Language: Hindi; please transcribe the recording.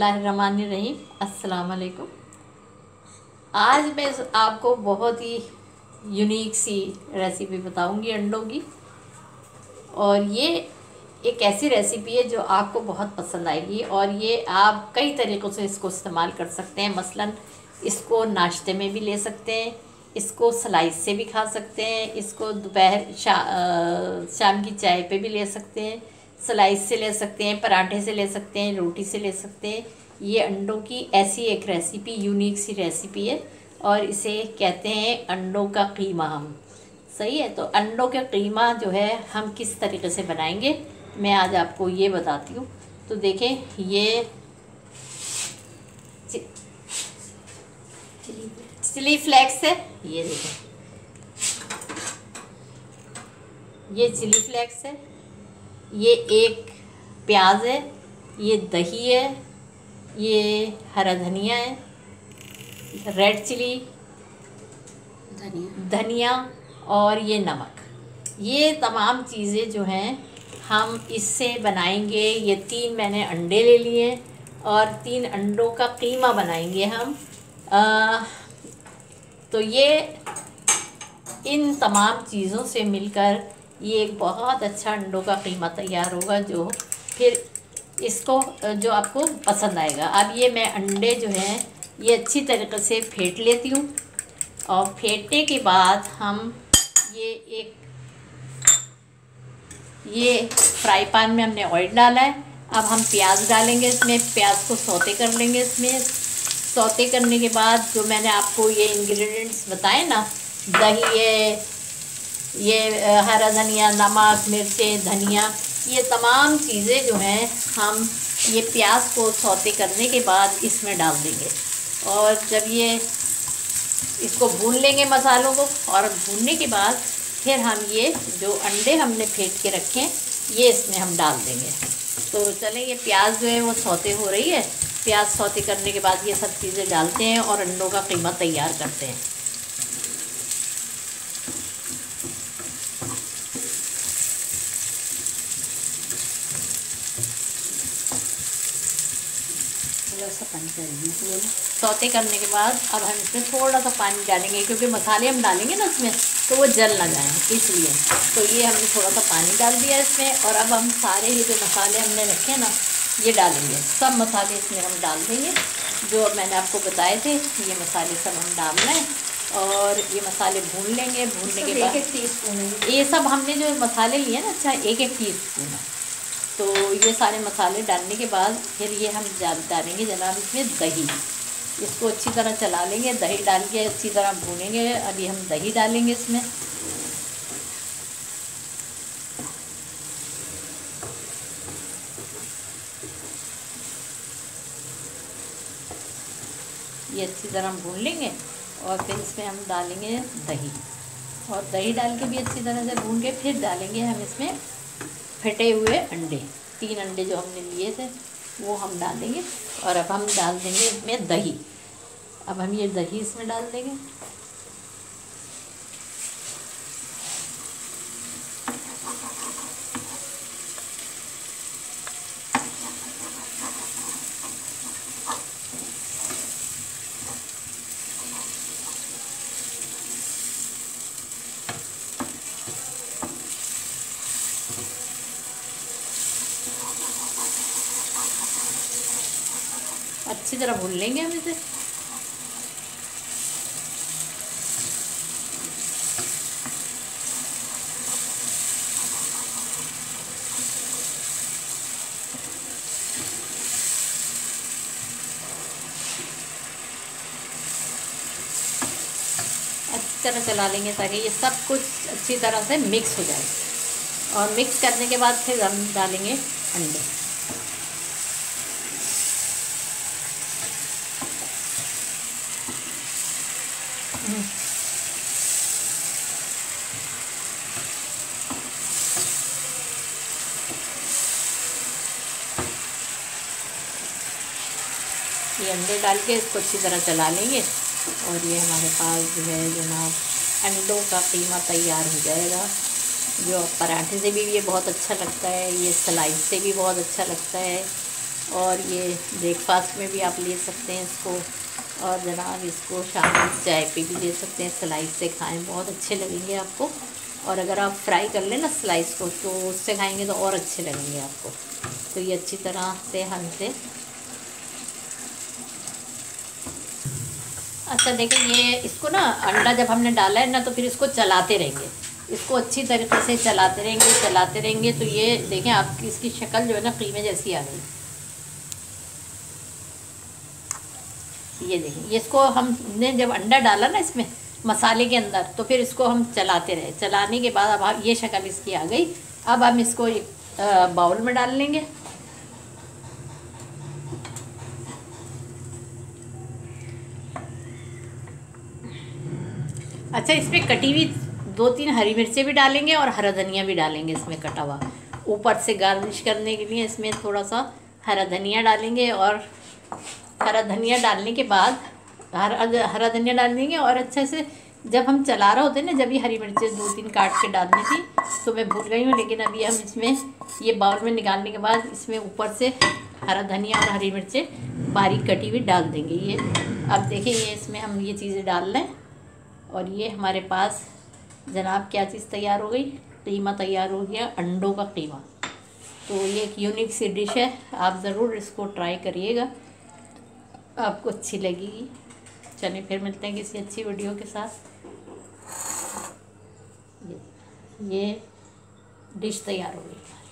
बिस्मिल्लाहिर्रहमानिर्रहीम। अस्सलाम वालेकुम। आज मैं आपको बहुत ही यूनिक सी रेसिपी बताऊंगी अंडों की। और ये एक ऐसी रेसिपी है जो आपको बहुत पसंद आएगी और ये आप कई तरीक़ों से इसको इस्तेमाल कर सकते हैं। मसलन इसको नाश्ते में भी ले सकते हैं, इसको स्लाइस से भी खा सकते हैं, इसको दोपहर शाम की चाय पे भी ले सकते हैं, स्लाइस से ले सकते हैं, पराठे से ले सकते हैं, रोटी से ले सकते हैं। ये अंडों की ऐसी एक रेसिपी, यूनिक सी रेसिपी है और इसे कहते हैं अंडों का कीमा। हम सही है। तो अंडों का कीमा जो है हम किस तरीके से बनाएंगे मैं आज आपको ये बताती हूँ। तो देखें, ये चिली फ्लेक्स है, ये देखें, ये चिली फ्लेक्स है, ये एक प्याज है, ये दही है, ये हरा धनिया है, रेड चिली धनिया और ये नमक। ये तमाम चीज़ें जो हैं हम इससे बनाएंगे। ये 3 मैंने अंडे ले लिए और 3 अंडों का कीमा बनाएंगे हम। तो ये इन तमाम चीज़ों से मिलकर ये एक बहुत अच्छा अंडों का कीमा तैयार होगा, जो फिर इसको जो आपको पसंद आएगा। अब ये मैं अंडे जो हैं ये अच्छी तरीके से फेंट लेती हूँ और फेंटने के बाद हम ये फ्राई पैन में हमने ऑयल डाला है। अब हम प्याज डालेंगे इसमें, प्याज को सौते कर लेंगे। इसमें सौते करने के बाद जो मैंने आपको ये इंग्रेडिएंट्स बताए ना, दही है, ये हरा धनिया, नमक, मिर्चें, धनिया, ये तमाम चीज़ें जो हैं हम ये प्याज को सौते करने के बाद इसमें डाल देंगे। और जब ये इसको भून लेंगे मसालों को, और भूनने के बाद फिर हम ये जो अंडे हमने फेंट के रखे हैं ये इसमें हम डाल देंगे। तो चलें, ये प्याज जो है वो सौते हो रही है। प्याज सौते करने के बाद ये सब चीज़ें डालते हैं और अंडों का कीमा तैयार करते हैं। सौते करने के बाद अब हम इसमें थोड़ा सा पानी डालेंगे, क्योंकि मसाले हम डालेंगे ना इसमें तो वो जल ना जाए, इसलिए। तो ये हमने थोड़ा सा पानी डाल दिया इसमें। और अब हम सारे ये जो मसाले हमने रखे हैं ना ये डालेंगे। सब मसाले इसमें हम डाल देंगे जो मैंने आपको बताए थे। ये मसाले सब हम डालना है और ये मसाले भून लेंगे। भूनने के बाद 1 टीस्पून है ये सब हमने जो मसाले लिए ना, अच्छा 1 टीस्पून है। तो ये सारे मसाले डालने के बाद फिर ये हम डालेंगे जनाब इसमें दही। इसको अच्छी तरह चला लेंगे, दही डाल के अच्छी तरह भूनेंगे। अभी हम दही डालेंगे इसमें। ये अच्छी तरह भून लेंगे और फिर इसमें हम डालेंगे दही। और दही डाल के भी अच्छी तरह से भून के फिर डालेंगे हम इसमें फटे हुए अंडे। 3 अंडे जो हमने लिए थे वो हम डालेंगे। और अब हम डाल देंगे इसमें दही। अब हम ये दही इसमें डाल देंगे। अच्छी तरह भून लेंगे हम इसे। अच्छी तरह चला लेंगे ताकि ये सब कुछ अच्छी तरह से मिक्स हो जाए। और मिक्स करने के बाद फिर हम डालेंगे अंडे। ये अंडे डाल के इसको अच्छी तरह चला लेंगे और ये हमारे पास जो है जनाब अंडों का कीमा तैयार हो जाएगा, जो पराठे से भी ये बहुत अच्छा लगता है, ये स्लाइस से भी बहुत अच्छा लगता है। और ये ब्रेकफास्ट में भी आप ले सकते हैं इसको, और जनाब इसको शाम में चाय पे भी ले सकते हैं, स्लाइस से खाएं, बहुत अच्छे लगेंगे आपको। और अगर आप फ्राई कर लें ना स्लाइस को, तो उससे खाएंगे तो और अच्छे लगेंगे आपको। तो ये अच्छी तरह से हमसे, अच्छा देखिए, ये इसको ना अंडा जब हमने डाला है ना, तो फिर इसको चलाते रहेंगे, इसको अच्छी तरीके से चलाते रहेंगे। तो ये देखें आपकी इसकी शक्ल जो है ना कीमे जैसी आ गई। ये देखें, ये इसको हमने जब अंडा डाला ना इसमें मसाले के अंदर, तो फिर इसको हम चलाते रहे, चलाने के बाद अब ये शक्ल इसकी आ गई। अब हम इसको एक बाउल में डाल लेंगे। अच्छा, इसमें कटी हुई 2-3 हरी मिर्चें भी डालेंगे और हरा धनिया भी डालेंगे इसमें कटा हुआ, ऊपर से गार्निश करने के लिए इसमें थोड़ा सा हरा धनिया डालेंगे। और हरा धनिया डालने के बाद हरा धनिया डाल देंगे। और अच्छे से जब हम चला रहे होते हैं ना, जब ये हरी मिर्चें 2-3 काट के डालनी थी, तो मैं भूल गई हूँ, लेकिन अभी हम इसमें ये बाउल में निकालने के बाद इसमें ऊपर से हरा धनिया और हरी मिर्चें बारीक कटी हुई डाल देंगे। ये अब देखिए, ये इसमें हम ये चीज़ें डाल लें, और ये हमारे पास जनाब क्या चीज़ तैयार हो गई, कीमा तैयार हो गया, अंडों का कीमा। तो ये एक यूनिक सी डिश है, आप ज़रूर इसको ट्राई करिएगा, आपको अच्छी लगेगी। चलिए फिर मिलते हैं किसी अच्छी वीडियो के साथ। ये डिश तैयार हो गई।